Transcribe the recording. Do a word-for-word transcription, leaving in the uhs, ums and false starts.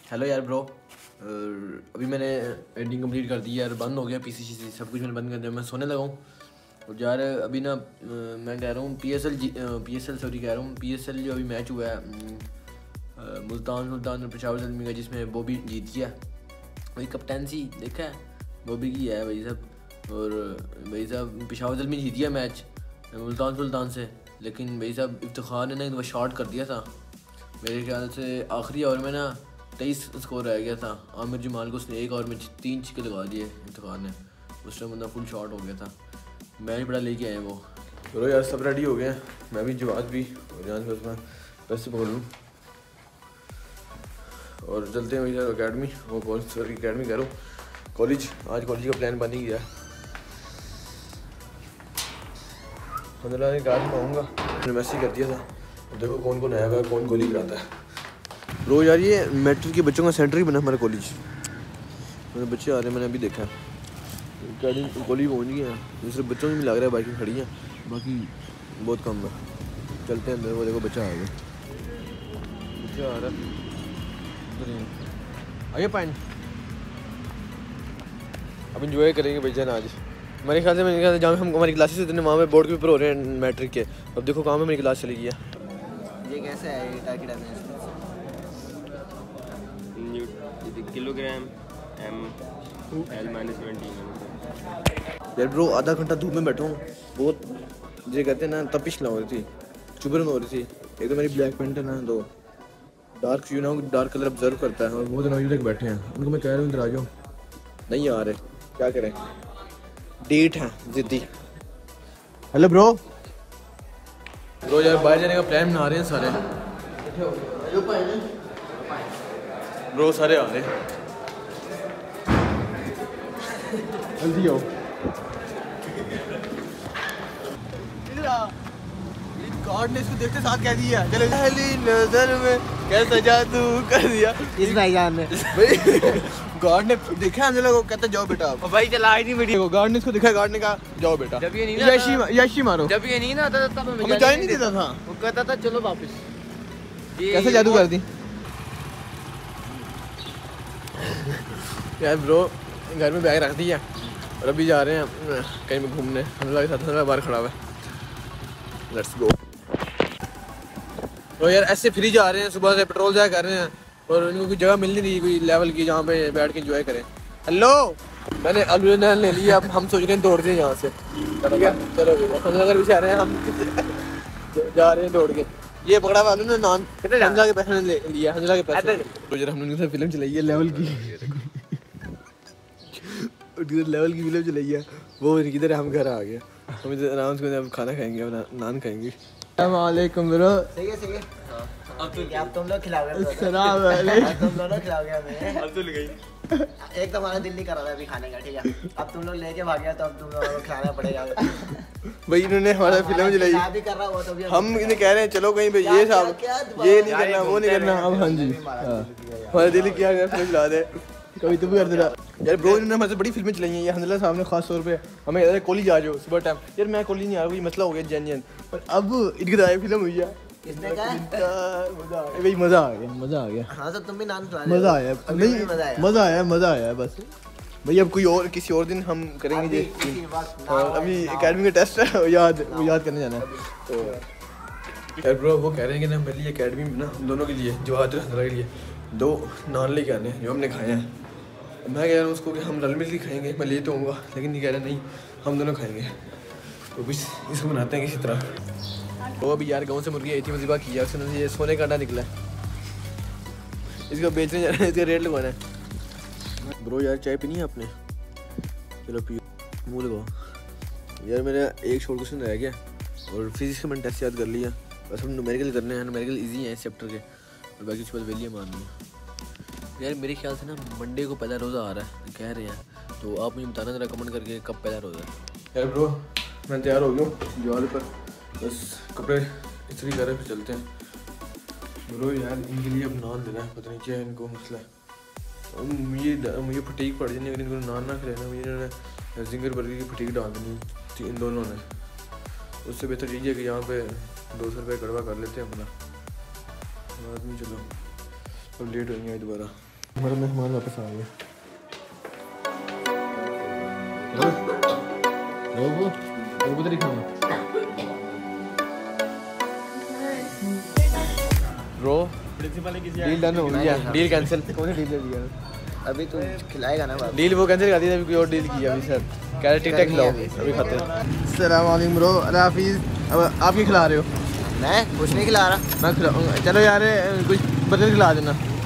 Hello यार bro, अभी मैंने एडिटिंग कंप्लीट कर दी यार, बंद हो गया पीसी सी सब कुछ मैंने बंद कर दिया। मैं सोने लगा हूँ और यार अभी ना मैं कह रहा हूँ P S L G P S L sorry कह रहा हूँ पी एस एल जो अभी मैच हुआ है मुल्तान सुल्तान और पेशावर ज़ल्मी का, जिसमें बॉबी जीत गया। वही कप्तानसी देखा है बॉबी की है भाई साहब। और भाई साहब पेशावर ज़ल्मी जीत गया मैच मुल्तान सुल्तान से, लेकिन भाई साहब इफ्तिखार ने ना एक शॉट कर दिया था मेरे ख्याल से आखिरी ओवर में ना तेईस स्कोर रह गया था। आमिर जमाल को उसने एक ओवर में तीन छक्के लगा दिए इफ्तिखार ने, उस टाइम बंदा फुल शॉट हो गया था। मैच बड़ा लेके आए वो। चलो यार सब रेडी हो गए, मैं भी जवाब भी और यहाँ से बस मैं पैसे पकड़ लूँ और चलते हैं भैया अकेडमी, वो कॉलेज सर की अकेडमी कह रहा हूँ कॉलेज। आज कॉलेज का प्लान बन ही गया। पंद्रह दिन आज मैं आऊँगा, मैंने मैसेज कर दिया था, देखो कौन कौन आएगा कौन कॉलेज कराता है। रोज यार ये मैट्रिक के बच्चों का सेंटर ही बना हमारा कॉलेज, मेरे बच्चे आ रहे हैं, मैंने अभी देखा कॉलेज पहुँच गए हैं। दूसरे बच्चों में भी लग रहा है बाइकें खड़ी हैं, बाकी बहुत कम है। चलते हैं अंदर, वो देखो बच्चा आ गया, बच्चा आ रहा है। आइए पाइन, अब इंजॉय करेंगे भैया ना आज। हमारे ख्याल से मैंने कहा जहाँ हम हमारी क्लासेस इतने वहाँ पे बोर्ड के पेपर हो रहे हैं मैट्रिक के। अब देखो कहाँ पे मेरी क्लास चली गई है। ये कैसे है ये target dimension kilogram M L minus twenty. यार ब्रो आधा घंटा धूप में बैठा हूँ, बहुत जो कहते हैं ना तपिश ना हो रही थी, चुभन हो रही थी। एक तो मेरी ब्लैक पेंट है ना, तो dark you know dark colour observe करता है और बहुत दिन तक बैठे हैं। उनको मैं कह रहा हूँ इधर आ जाओ, नहीं आ रहे, क्या करें, डेट है जिद्दी। हेलो ब्रो ब्रो यार बाहर जाने का प्लान बना रहे हैं सारे ब्रो, सारे आ रहे हैं, जल्दी आओ। गॉड ने इसको देखते साथ कह दिया चले नजर में कैसा जादू कर दिया इस भाईजान ने भाई। गॉड ने देखा हम लोगों को, कहता जाओ बेटा आप भाई चला ही नहीं वीडियो। गॉड ने इसको देखा, गॉड ने कहा जाओ बेटा। जब ये नहीं ना यशी यशी मारो, जब ये नहीं ना आता तब हमें जाने नहीं देता था, वो कहता था चलो वापस। कैसे जादू कर दी यार ब्रो। घर में बैग रख दिया और अभी जा रहे हैं कहीं पे घूमने, हमला के साथ हमला बाहर खड़ा हुआ है। Let's go. तो यार ऐसे फ्री जा रहे हैं, सुबह से पेट्रोल जाया कर रहे हैं और उनको कोई जगह मिल नहीं रही कोई लेवल की जहाँ पे बैठ के एंजॉय करें। हेलो मैंने अलविदा ले लिया, अब हम सोच रहे हैं दौड़ दें यहाँ से। ठीक है चलो नगर भी जा रहे हैं हम, जा रहे हैं दौड़ के। ये पकड़ा वालों ने नान हंजला के पैसे ले लिया, हंजला के पैसे। तो जरा हमने उनके साथ फिल्म चलाई है लेवल की, लेवल की फिल्म चलाई है वो, किधर हम घर आ गए, हम इधर आराम से अब खाना खाएंगे और नान खाएंगे। अस्सलामुअलैकुम ब्रो। सही है सही है। अब तो आप तुम लोग खिलाओगे, अस्सलाम वालेकुम, तुम दोनों खिलाओगे हमें। अब तो गई एक तो हमारा दिल नहीं कर रहा था अभी खाने का, ठीक है, अब तुम लोग लेके भाग गया तो अब तुम लोगों को खिलाना पड़ेगा भाई। इन्होंने हमारा फिल्म चलाई, भी कर रहा हुआ तो भी हम इन्हें कह रहे हैं चलो कहीं पे, ये साहब ये नहीं करना वो नहीं करना। अब हाँ जी हमारा दिल किया गया फिल्म चला दे, कभी तुम कर देना यार ब्रो। इन्होंने हमारे बड़ी फिल्में चलाई हैं, ये हंजला साहब ने खास तौर पे हमें यार कॉलेज आ जाओ सुबह टाइम। यार मैं कॉलेज नहीं आ रहा, कोई मसला हो गया जेन्युइन, पर अब इनकी दाई फिल्म हुई है। किसने कहा? मजा आ गया भाई, मजा आ गया, मजा आ गया। हाँ तो तुम भी नान खिला, मजा आया नहीं, मजा आया मजा आया बस भाई। अब कोई और किसी और दिन हम करेंगे जी। और अभी एकेडमी का टेस्ट है, याद वो याद करने जाना है। तो यार ब्रो वो कह रहे हैं कि ना मेरे लिए एकेडमी में ना हम दोनों के लिए जवाहर हंजला के लिए दो नान लेके आने हैं जो हमने खाए हैं। मैं कह रहा हूँ उसको कि हम रल मिल के खाएंगे, मैं ले तो आऊँगा, लेकिन ये कह रहा नहीं हम दोनों खाएंगे। तो कुछ इसको बनाते हैं किसी तरह। वो अभी यार गाँव से मुर्गी आई थी, मजीबा किया उसने, ये सोने का अंडा निकला है, इसको बेचने जा रहे हैं, इसका रेट लगवाना है। ब्रो यार चाय पीनी है आपने? चलो पियो, मुँह लगाओ। यार मेरा एक शॉर्ट क्वेश्चन रह गया और फिजिक्स का मैंने टेस्ट याद कर लिया, बस हम न्यूमेरिकल करने हैं। न्यूमेरिकल इजी है इस चैप्टर के, और बाकी उसके बाद वेलियाँ मारनी है। यार मेरे ख्याल से ना मंडे को पहला रोज़ा आ रहा है कह रहे हैं, तो आप मुझे बताना जरा कमेंट करके कब पहला रोज़ा है। यार ब्रो मैं तैयार हो गया हूँ जवार पर, बस कपड़े इस्त्री कर रहे फिर चलते हैं। ब्रो यार इनके लिए अब नान देना है, पता नहीं क्या है इनको मसला है। मुझे मुझे फटीक पड़ जानी अगर इनको नान ना खिलाना। मुझे इन्होंने जिंगर बर्गर की फटीक डाल देनी इन दोनों ने, उससे बेहतर यही है कि यहाँ पे दो सौ रुपये कड़वा कर लेते हैं अपना आदमी। चलो अब लेट हो गया दोबारा। हमारा मेहमान वापस आ गया। उधर ही खाना ब्रो। डील डन हो गया, डील कैंसिल। कौन सी डील दिया अभी तू खिलाएगा ना बाबू। डील वो कैंसिल कर दी, अभी कोई और डील की अभी सर। कह रहे टिक टैक खिलाओ, अभी खाते हैं। अस्सलाम वालेकुम ब्रो, अल्लाह हाफिज़। अब आप क्या खिला रहे हो? मैं कुछ नहीं खिला रहा। मैं खिला, चलो यार कुछ बर्गर खिला देना।